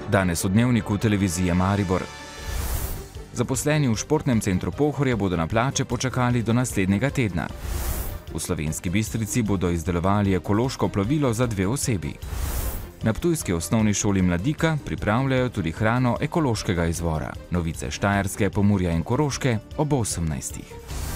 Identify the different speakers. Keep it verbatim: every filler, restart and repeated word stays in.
Speaker 1: Danes v Dnevniku televizije Maribor. Zaposleni v športnem centru Pohorje bodo na plače počakali do naslednjega tedna. V Slovenski Bistrici bodo izdelovali ekološko plovilo za dve osebi. Na ptujski osnovni šoli Mladika pripravljajo tudi hrano ekološkega izvora. Novice Štajerske, Pomurja in Koroške ob osemnajstih.